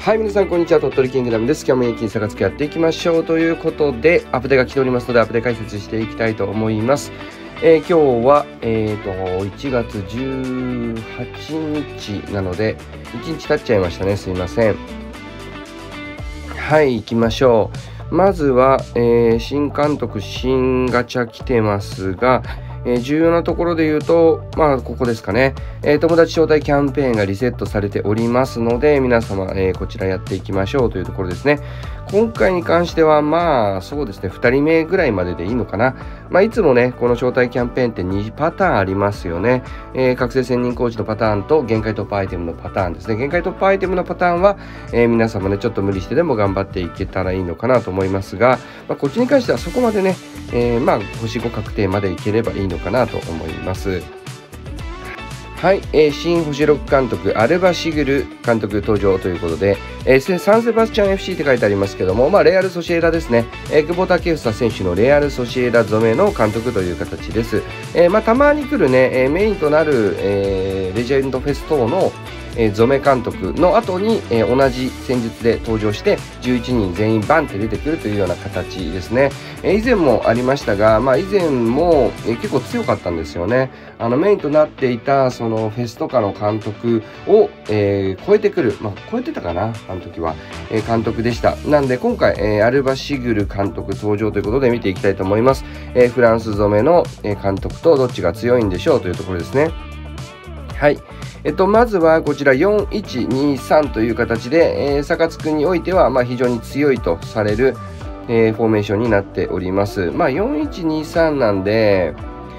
はい、皆さんこんにちは。鳥取キングダムです。今日も一気に差がつけやっていきましょうということで、アップデが来ておりますので、アップデ解説していきたいと思います。今日は、1月18日なので、1日経っちゃいましたね。すいません。はい、行きましょう。まずは、新監督、新ガチャ来てますが、重要なところで言うと、ここですかね、友達招待キャンペーンがリセットされておりますので、皆様、こちらやっていきましょうというところですね。今回に関しては、そうですね、2人目ぐらいまででいいのかな。いつもね、この招待キャンペーンって2パターンありますよね。覚醒専任コーチのパターンと限界突破アイテムのパターンですね。限界突破アイテムのパターンは、皆様ね、ちょっと無理してでも頑張っていけたらいいのかなと思いますが、こっちに関してはそこまでね、星5確定までいければいいのかなと思います。はい、新星6監督アルバシグル監督登場ということで、サンセバスチャン FC って書いてありますけども、レアルソシエダですね、久保建英選手のレアルソシエダ染めの監督という形です。たまに来るね、メインとなる、レジェンドフェス等の染め監督の後に、同じ戦術で登場して11人全員バンって出てくるというような形ですね。以前もありましたが、以前も、結構強かったんですよね。メインとなっていたそのフェスとかの監督を、超えてくる、超えてたかな、あの時は、監督でした。なんで今回、アルバシグル監督登場ということで見ていきたいと思います。フランス染めの監督とどっちが強いんでしょうというところですね。はい。まずはこちら4123という形で、サカツクにおいては非常に強いとされる、フォーメーションになっております。4123なんで、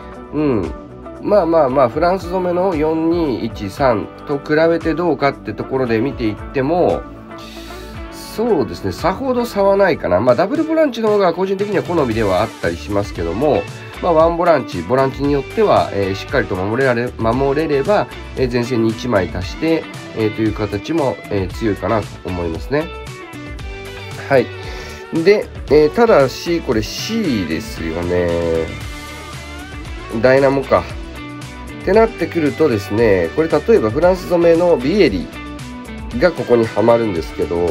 フランス染めの4213と比べてどうかってところで見ていっても、そうですね、さほど差はないかな。ダブルボランチの方が個人的には好みではあったりしますけども、ワンボランチによっては、しっかりと守れれば、前線に1枚足して、という形も、強いかなと思いますね。はい。で、ただし、これ C ですよね。ダイナモか。ってなってくるとですね、これ例えばフランス染めのビエリがここにはまるんですけど、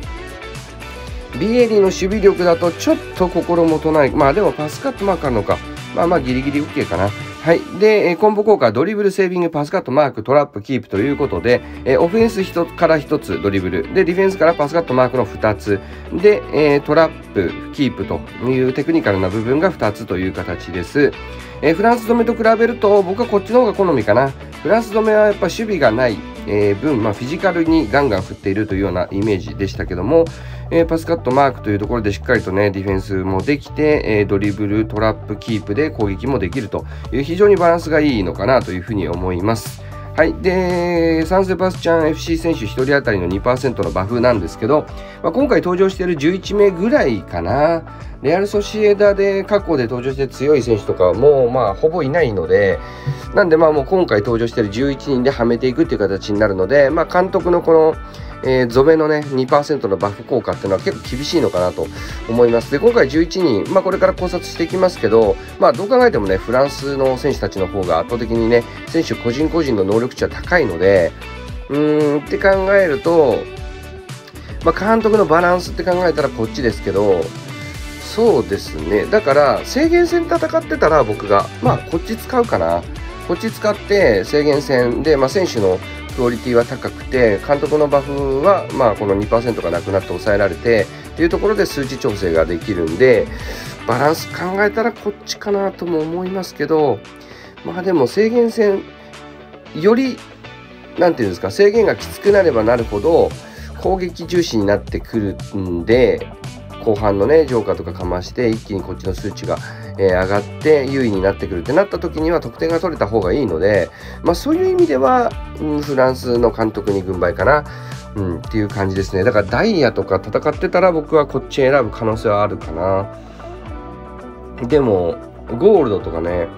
ビエリの守備力だとちょっと心もとない。でもパスカットマークあるのか。ギリギリ OK かな。はい。で、コンボ効果、ドリブル、セービング、パスカット、マーク、トラップ、キープということで、オフェンスから1つドリブル。で、ディフェンスからパスカット、マークの2つ。で、トラップ、キープというテクニカルな部分が2つという形です。フランス染めと比べると、僕はこっちの方が好みかな。フランス染めはやっぱ守備がない、分、フィジカルにガンガン振っているというようなイメージでしたけども、パスカットマークというところでしっかりとね、ディフェンスもできて、ドリブル、トラップ、キープで攻撃もできるという非常にバランスがいいのかなというふうに思います。はい。で、サンセバスチャン FC 選手1人当たりの 2% のバフなんですけど、今回登場している11名ぐらいかな。レアルソシエダで過去で登場して強い選手とかはもうほぼいないので、なんでもう今回登場している11人ではめていくっていう形になるので、監督のこの染めのね 2% のバフ効果っていうのは結構厳しいのかなと思います。で、今回11人、これから考察していきますけど、どう考えてもね、フランスの選手たちの方が圧倒的にね、選手個人個人の能力値は高いので、って考えると、監督のバランスって考えたらこっちですけど、そうですね。だから制限戦戦ってたら僕がこっち使うかな。こっち使って制限戦で選手のクオリティは高くて、監督のバフはこの 2% がなくなって抑えられてというところで数値調整ができるんで、バランス考えたらこっちかなとも思いますけど、でも制限戦よりなんていうんですか、制限がきつくなればなるほど攻撃重視になってくるんで、後半のねジョーカーとかかまして一気にこっちの数値が、上がって優位になってくるってなった時には得点が取れた方がいいので、そういう意味では、フランスの監督に軍配かな、っていう感じですね。だからダイヤとか戦ってたら僕はこっち選ぶ可能性はあるかな。でもゴールドとかね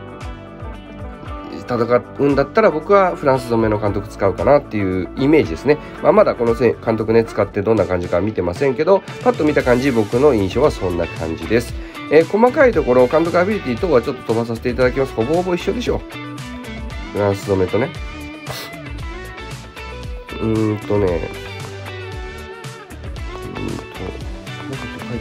戦うんだったら僕はフランス染めの監督使うかなっていうイメージですね。まだこの監督ね使ってどんな感じか見てませんけど、パッと見た感じ僕の印象はそんな感じです。細かいところ監督アビリティ等はちょっと飛ばさせていただきます。ほぼほぼ一緒でしょ、フランス染めとね。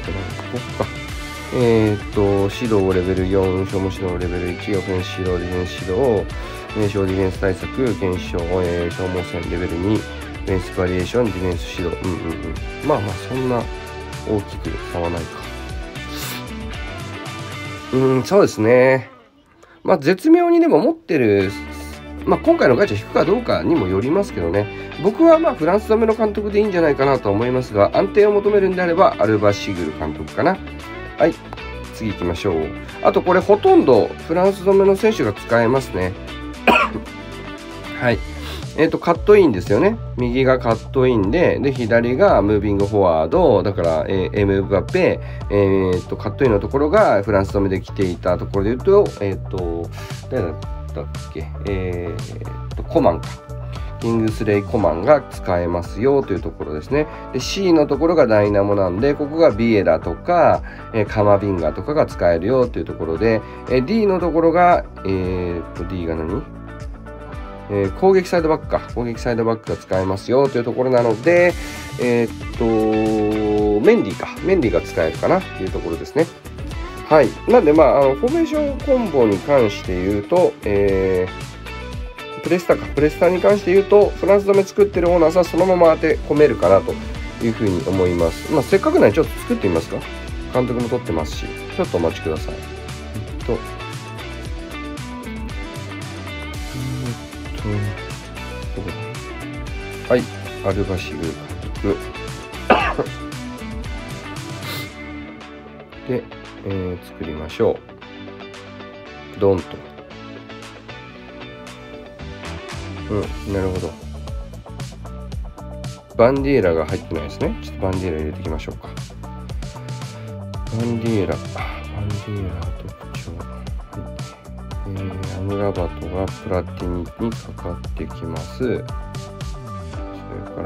ここか。指導レベル4、消耗指導レベル1、オフェンス指導、ディフェンス指導、名称ディフェンス対策、検証、消耗戦レベル2、フェンスバリエーション、ディフェンス指導。まあまあ、そんな大きく差はないか。そうですね。まあ、絶妙にでも持ってる、まあ、今回のガチャ引くかどうかにもよりますけどね。僕はまあフランス止めの監督でいいんじゃないかなと思いますが、安定を求めるんであればアルバシグル監督かな。はい、次行きましょう。あとこれほとんどフランス止めの選手が使えますね。はい。カットインですよね。右がカットインで、左がムービングフォワード、だから、エムバペ、カットインのところがフランス止めで来ていたところで言うと、誰だったっけ、コマンか。キングスレイ・コマンが使えますよというところですね。で C のところがダイナモなんで、ここがビエラとか、カマビンガとかが使えるよというところで、D のところが、D が何？攻撃サイドバックか。攻撃サイドバックが使えますよというところなので、メンディが使えるかなというところですね。はい。なんで、まあ、フォーメーションコンボに関して言うと、プレスタに関して言うと、フランス止め作ってるオーナーさんそのまま当て込めるかなというふうに思います。まあ、せっかくなのでちょっと作ってみますか。監督も取ってますし、ちょっとお待ちください。はい、アルバシグル監督で、作りましょう。ドンと。なるほど。バンディーラが入ってないですね。ちょっとバンディーラ入れていきましょうか。バンディーラ特徴。アムラバトがプラティニにかかってきます。それから、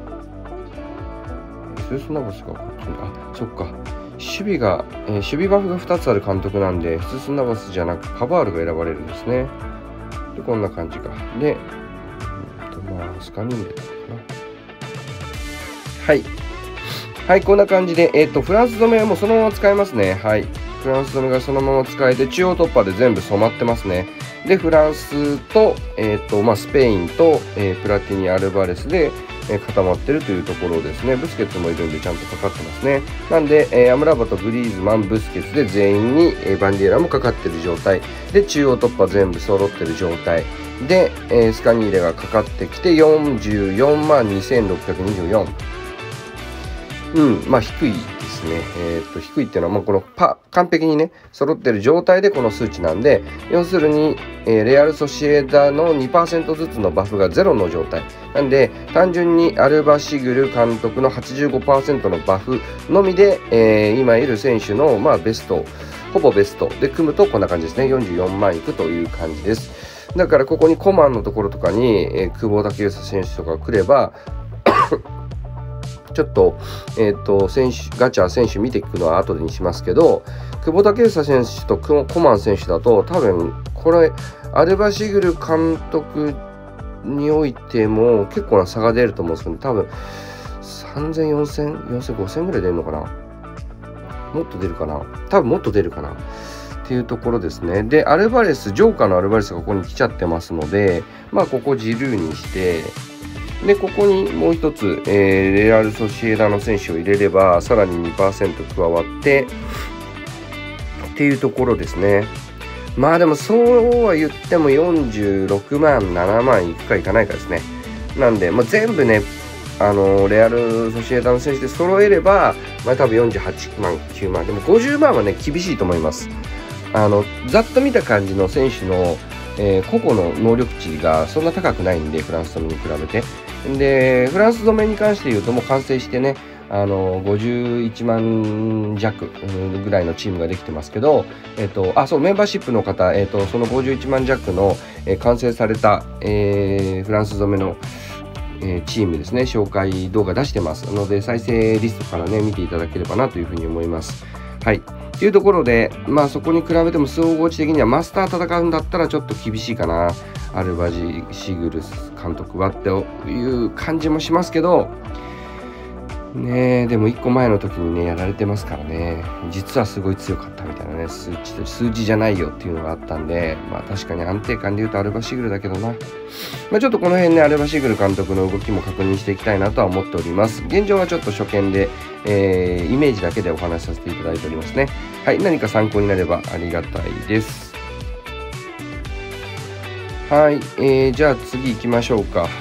スースナボスがこっちに、そっか。守備バフが2つある監督なんで、スースナボスじゃなくパバールが選ばれるんですね。で、こんな感じか。で、スカニンデだったかな。はい。はい、こんな感じで、フランス止めはもうそのまま使えますね。はい。フランス止めがそのまま使えて、中央突破で全部染まってますね。で、フランスと、スペインと、プラティニ・アルバレスで、固まってるというところですね。ブスケッツもいるんでちゃんとかかってますね。なんで、アムラバト、グリーズマン、ブスケッツで全員に、バンディーラもかかってる状態。で、中央突破全部揃ってる状態。で、スカニーレがかかってきて44万2624。まあ低いですね。低いっていうのは、この完璧にね、揃ってる状態でこの数値なんで、要するに、レアル・ソシエダの 2% ずつのバフが0の状態。なんで、単純にアルバシグル監督の 85% のバフのみで、今いる選手の、ベスト、ほぼベストで組むとこんな感じですね。44万いくという感じです。だからここにコマンのところとかに、久保建英選手とか来れば、ちょっと、ガチャ選手見ていくのは後でにしますけど、久保建英選手とコマン選手だと、多分、これ、アルバシグル監督においても結構な差が出ると思うんですけど、多分、3000、4000、4000、5000ぐらい出るのかな？もっと出るかな？多分もっと出るかな？っていうところですね。で、ジョーカーのアルバレスがここに来ちゃってますので、ここジルーにして、で、ここにもう一つ、レアル・ソシエダの選手を入れれば、さらに 2% 加わって、っていうところですね。でもそうは言っても46万、7万いくかいかないかですね。なんで、全部ね、レアル・ソシエダの選手で揃えれば、多分48万、9万。でも50万はね、厳しいと思います。ざっと見た感じの選手の、個々の能力値がそんな高くないんで、フランス止めに比べて。で、フランス止めに関して言うともう完成してね、51万弱ぐらいのチームができてますけど、そう、メンバーシップの方、その51万弱の、完成された、フランス止めの、チームですね、紹介動画出してますので、再生リストからね、見ていただければなというふうに思います。はい。というところで、そこに比べても総合値的にはマスター戦うんだったらちょっと厳しいかな。アルバシグル監督はっていう感じもしますけど、 ねえ、でも1個前の時にねやられてますからね、実はすごい強かったみたいなね、数字じゃないよっていうのがあったんで、まあ確かに安定感で言うとアルバシグルだけどな、まあ、ちょっとこの辺ねアルバシグル監督の動きも確認していきたいなとは思っております。現状はちょっと初見で、イメージだけでお話しさせていただいておりますね。はい、何か参考になればありがたいです。はい、じゃあ次行きましょうか。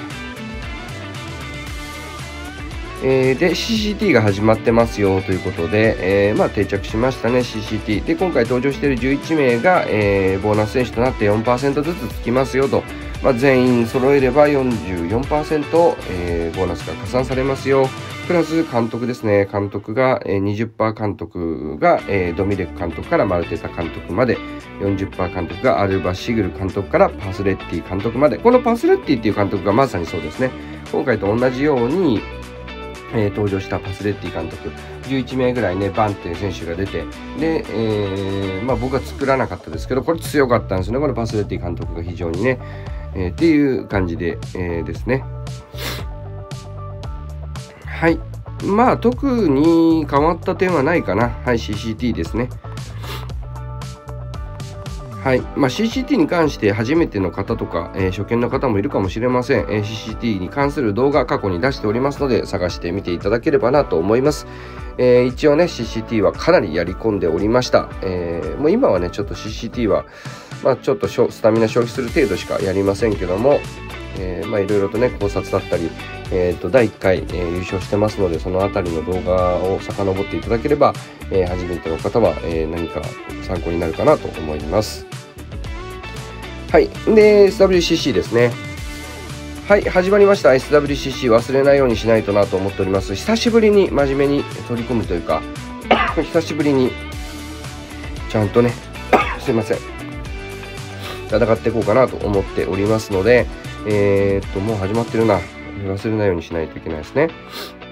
で CCT が始まってますよということで、まあ、定着しましたね CCT で、今回登場している11名が、ボーナス選手となって 4% ずつつきますよと、まあ、全員揃えれば 44%、ボーナスが加算されますよ。プラス監督ですね、監督が 20% 監督がドミレク監督からマルテタ監督まで、 40% 監督がアルバシグル監督からパスレッティ監督まで。このパスレッティっていう監督がまさにそうですね、今回と同じように登場したパスレッティ監督11名ぐらいねバンっていう選手が出て、で、まあ、僕は作らなかったですけど、これ強かったんですね、このパスレッティ監督が非常にね、っていう感じで、ですね。はい、まあ特に変わった点はないかな。はい、 CCT ですね。はい、まあ、CCT に関して初めての方とか、初見の方もいるかもしれません。CCT に関する動画過去に出しておりますので探してみていただければなと思います。一応ね CCT はかなりやり込んでおりました。もう今はねちょっと CCT は、まあ、ちょっとスタミナ消費する程度しかやりませんけども、まあいろいろとね考察だったり、第1回、優勝してますので、そのあたりの動画を遡っていただければ、初めての方は、何か参考になるかなと思います。はい、で SWCC ですね。はい、始まりました SWCC。 忘れないようにしないとなと思っております。久しぶりに真面目に取り組むというか久しぶりにちゃんとねすいません戦っていこうかなと思っておりますので、もう始まってるな。忘れないようにしないといけないですね。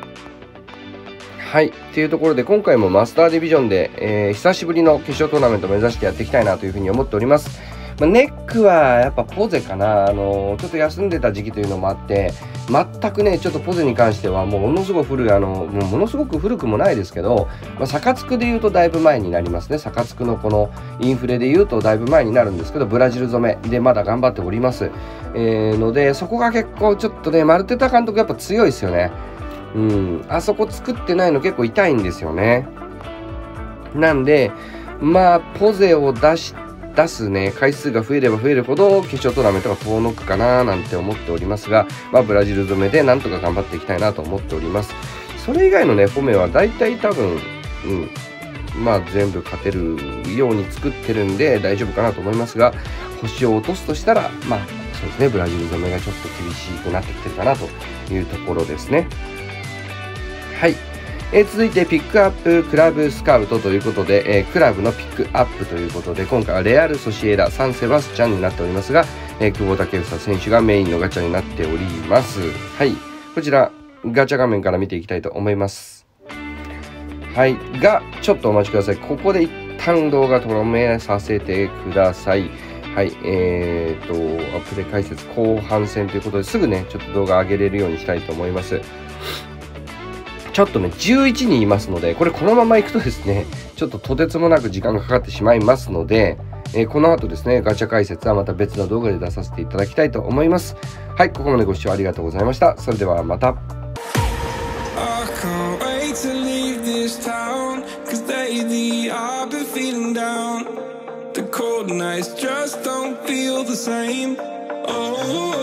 はい、というところで今回もマスターディビジョンで、久しぶりの決勝トーナメントを目指してやっていきたいなというふうに思っております。まあ、ネックはやっぱポゼかな。ちょっと休んでた時期というのもあって全くねちょっとポゼに関してはものすごく古いものすごく古くもないですけど、まあ、サカツクでいうとだいぶ前になりますね。サカツクのこのインフレでいうとだいぶ前になるんですけど、ブラジル染めでまだ頑張っております、のでそこが結構ちょっとねマルテタ監督やっぱ強いですよね。あそこ作ってないの結構痛いんですよね。なんでまあポゼを出すね回数が増えれば増えるほど決勝トーナメントが遠のくかななんて思っておりますが、まあ、ブラジル染めでなんとか頑張っていきたいなと思っております。それ以外のねフォメはだいたい多分、まあ全部勝てるように作ってるんで大丈夫かなと思いますが、星を落とすとしたらまあそうですね、ブラジル染めがちょっと厳しくなってきてるかなというところですね。はい、続いてピックアップクラブスカウトということで、クラブのピックアップということで今回はレアル・ソシエダ・サンセバスチャンになっておりますが、久保建英選手がメインのガチャになっております。はい、こちらガチャ画面から見ていきたいと思います。はいがちょっとお待ちください。ここで一旦動画止めさせてください。はい、アップデ解説後半戦ということですぐねちょっと動画上げれるようにしたいと思います。ちょっとね11人いますので、これこのままいくとですねちょっととてつもなく時間がかかってしまいますので、この後ですねガチャ解説はまた別の動画で出させていただきたいと思います。はい、ここまでご視聴ありがとうございました。それではまた。The cold nights just don't feel the same. Oh